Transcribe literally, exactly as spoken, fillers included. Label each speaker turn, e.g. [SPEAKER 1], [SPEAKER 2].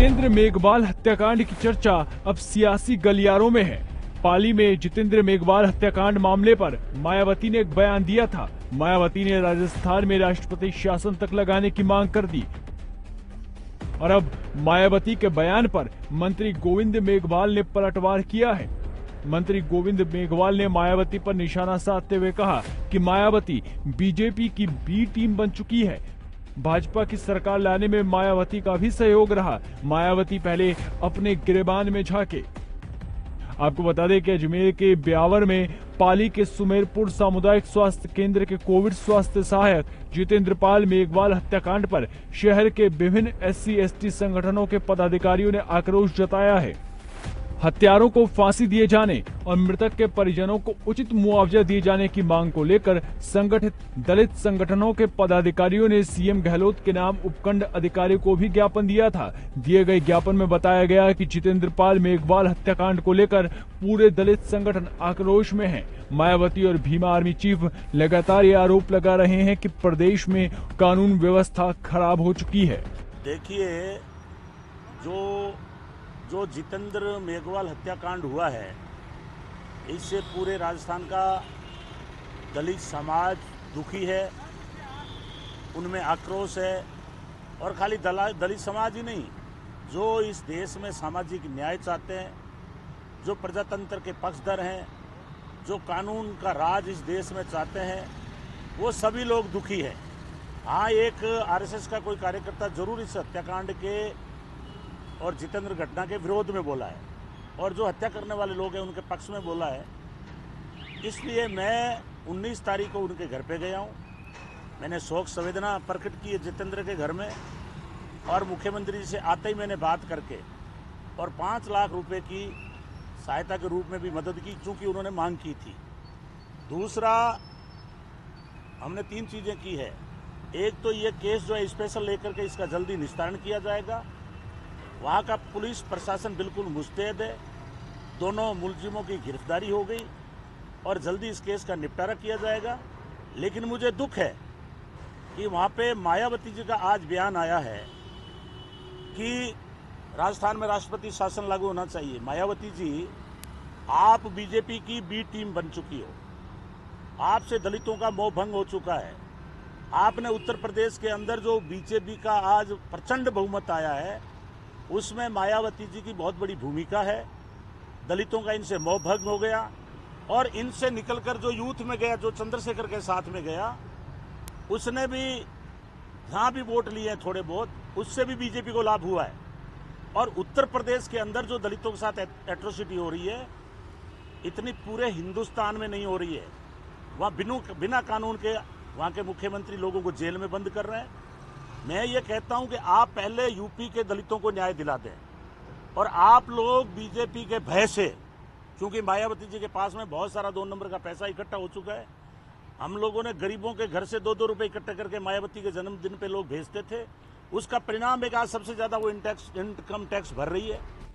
[SPEAKER 1] जितेंद्र मेघवाल हत्याकांड की चर्चा अब सियासी गलियारों में है। पाली में जितेंद्र मेघवाल हत्याकांड मामले पर मायावती ने एक बयान दिया था। मायावती ने राजस्थान में राष्ट्रपति शासन तक लगाने की मांग कर दी और अब मायावती के बयान पर मंत्री गोविंद मेघवाल ने पलटवार किया है। मंत्री गोविंद मेघवाल ने मायावती पर निशाना साधते हुए कहा कि मायावती बीजेपी की बी टीम बन चुकी है। भाजपा की सरकार लाने में मायावती का भी सहयोग रहा। मायावती पहले अपने गिरेबान में झांके। आपको बता दें कि अजमेर के ब्यावर में पाली के सुमेरपुर सामुदायिक स्वास्थ्य केंद्र के कोविड स्वास्थ्य सहायक जितेंद्र पाल मेघवाल हत्याकांड पर शहर के विभिन्न एससी एसटी संगठनों के पदाधिकारियों ने आक्रोश जताया है। हत्यारों को फांसी दिए जाने और मृतक के परिजनों को उचित मुआवजा दिए जाने की मांग को लेकर संगठित दलित संगठनों के पदाधिकारियों ने सीएम गहलोत के नाम उपखंड अधिकारी को भी ज्ञापन दिया था। दिए गए ज्ञापन में बताया गया कि जितेंद्र पाल मेघवाल हत्याकांड को लेकर पूरे दलित संगठन आक्रोश में हैं। मायावती और भीमा आर्मी चीफ लगातार ये आरोप लगा रहे हैं कि प्रदेश में कानून व्यवस्था खराब हो चुकी है।
[SPEAKER 2] देखिए, जो जो जितेंद्र मेघवाल हत्याकांड हुआ है, इससे पूरे राजस्थान का दलित समाज दुखी है, उनमें आक्रोश है। और खाली दलित समाज ही नहीं, जो इस देश में सामाजिक न्याय चाहते हैं, जो प्रजातंत्र के पक्षधर हैं, जो कानून का राज इस देश में चाहते हैं, वो सभी लोग दुखी हैं। हाँ, एक आरएसएस का कोई कार्यकर्ता जरूर इस हत्याकांड के और जितेंद्र घटना के विरोध में बोला है, और जो हत्या करने वाले लोग हैं उनके पक्ष में बोला है। इसलिए मैं उन्नीस तारीख को उनके घर पे गया हूँ। मैंने शोक संवेदना प्रकट की है जितेंद्र के घर में, और मुख्यमंत्री जी से आते ही मैंने बात करके और पाँच लाख रुपए की सहायता के रूप में भी मदद की, चूँकि उन्होंने मांग की थी। दूसरा, हमने तीन चीज़ें की है। एक तो ये केस जो है स्पेशल लेकर के इसका जल्दी निस्तारण किया जाएगा। वहाँ का पुलिस प्रशासन बिल्कुल मुस्तैद है। दोनों मुलजिमों की गिरफ्तारी हो गई और जल्दी इस केस का निपटारा किया जाएगा। लेकिन मुझे दुख है कि वहाँ पे मायावती जी का आज बयान आया है कि राजस्थान में राष्ट्रपति शासन लागू होना चाहिए। मायावती जी, आप बीजेपी की बी टीम बन चुकी हो। आपसे दलितों का मोह भंग हो चुका है। आपने उत्तर प्रदेश के अंदर जो बीजेपी का आज प्रचंड बहुमत आया है, उसमें मायावती जी की बहुत बड़ी भूमिका है। दलितों का इनसे मोह भंग हो गया, और इनसे निकलकर जो यूथ में गया, जो चंद्रशेखर के साथ में गया, उसने भी जहाँ भी वोट लिए हैं थोड़े बहुत, उससे भी बीजेपी को लाभ हुआ है। और उत्तर प्रदेश के अंदर जो दलितों के साथ एट्रोसिटी हो रही है, इतनी पूरे हिंदुस्तान में नहीं हो रही है। वहाँ बिनु बिना कानून के वहाँ के मुख्यमंत्री लोगों को जेल में बंद कर रहे हैं। मैं ये कहता हूं कि आप पहले यूपी के दलितों को न्याय दिला दें, और आप लोग बीजेपी के भय से, क्योंकि मायावती जी के पास में बहुत सारा दो नंबर का पैसा इकट्ठा हो चुका है। हम लोगों ने गरीबों के घर से दो दो रुपए इकट्ठे करके मायावती के जन्मदिन पे लोग भेजते थे। उसका परिणाम एक आज सबसे ज्यादा वो इनकम टैक्स भर रही है।